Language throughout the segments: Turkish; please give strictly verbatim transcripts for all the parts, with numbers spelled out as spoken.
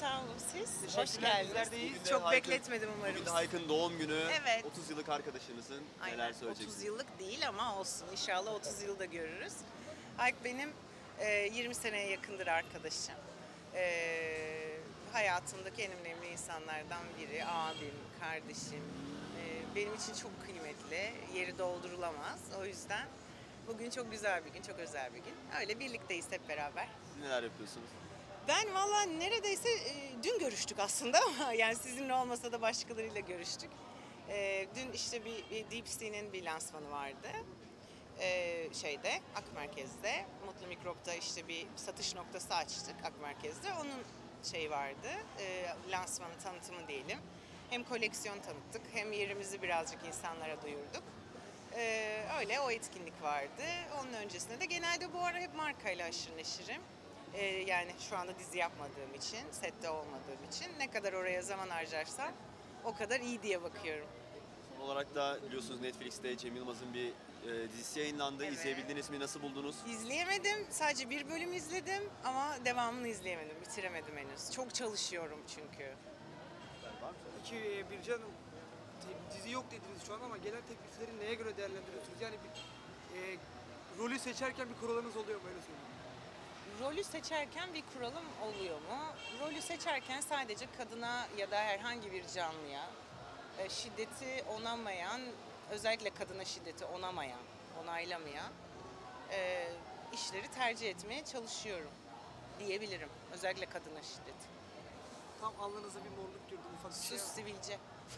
sağ olun siz. Hoş Teşekkürler, geldiniz. bizler de iyiyiz. Bugün de Çok Hayk'ın- bekletmedim umarım. Bugün de Hayk'ın doğum günü. Evet. otuz yıllık arkadaşınızın. Aynen. Neler söyleyeceksiniz? otuz yıllık değil ama olsun. İnşallah otuz yılda görürüz. Hayk benim e, yirmi seneye yakındır arkadaşım. E, hayatımdaki en önemli insanlardan biri. Abim, kardeşim. E, benim için çok kıymetli. Yeri doldurulamaz. O yüzden bugün çok güzel bir gün, çok özel bir gün. Öyle birlikteyiz hep beraber. Siz neler yapıyorsunuz? Ben valla neredeyse e, dün görüştük aslında ama yani sizinle olmasa da başkalarıyla görüştük. E, dün işte bir, bir Deep Sea'nin bir lansmanı vardı. E, şeyde, Ak Merkez'de. Mutlu Mikrop'ta işte bir satış noktası açtık Ak Merkez'de. Onun şey vardı, e, lansmanı, tanıtımı diyelim. Hem koleksiyon tanıttık hem yerimizi birazcık insanlara duyurduk. E, öyle o etkinlik vardı. Onun öncesinde de genelde bu ara hep markayla haşır neşirim. Ee, yani şu anda dizi yapmadığım için, sette olmadığım için ne kadar oraya zaman harcarsam o kadar iyi diye bakıyorum. Son olarak da biliyorsunuz Netflix'te Cem Yılmaz'ın bir e, dizisi yayınlandı. Evet. İzleyebildiniz mi? Nasıl buldunuz? İzleyemedim, sadece bir bölüm izledim ama devamını izleyemedim, bitiremedim henüz. Çok çalışıyorum çünkü. Peki e, Bircan Hanım, te- dizi yok dediniz şu an ama gelen teklifleri neye göre değerlendiriyorsunuz? Yani bir e, rolü seçerken bir kuralınız oluyor mu, öyle söyleyeyim? Rolü seçerken bir kuralım oluyor mu? Rolü seçerken sadece kadına ya da herhangi bir canlıya e, şiddeti onamayan, özellikle kadına şiddeti onamayan, onaylamayan e, işleri tercih etmeye çalışıyorum diyebilirim. Özellikle kadına şiddeti. Tam alnınıza bir morluk gördüm, ufak bir şey. Sus sivilce.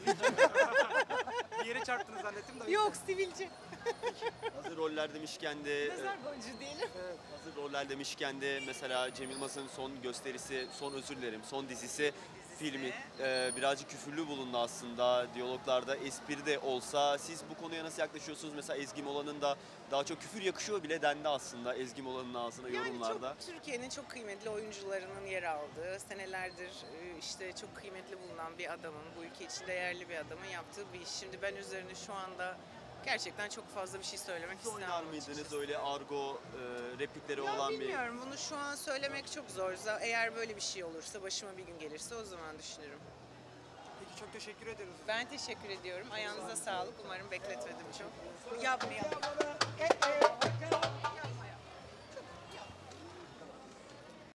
Bir yere çarptınız zannettim de. Yok sivilce. Hazır roller demişken de... e, Nazar boncuğu diyelim. Evet. Hazır roller demişken de mesela Cem Yılmaz'ın son gösterisi, son özür dilerim, son dizisi, filmi e, birazcık küfürlü bulundu aslında. Diyaloglarda espri de olsa. Siz bu konuya nasıl yaklaşıyorsunuz? Mesela Ezgi Mola'nın da daha çok küfür yakışıyor bile dendi aslında Ezgi Mola'nın ağzına Yani yorumlarda. çok Türkiye'nin çok kıymetli oyuncularının yer aldığı, senelerdir e, işte çok kıymetli bulunan bir adamın, bu ülke için değerli bir adamın yaptığı bir iş. Şimdi ben üzerine şu anda gerçekten çok fazla bir şey söylemek Siz istemem. oynar mıydınız açıkçası. öyle argo e, replikleri Ya olan bir... bilmiyorum, bunu şu an söylemek çok zor. Eğer böyle bir şey olursa, başıma bir gün gelirse o zaman düşünürüm. Peki, çok teşekkür ederiz. Ben teşekkür ediyorum. Ayağınıza sağlık. Umarım bekletmedim çok. Yapmayalım.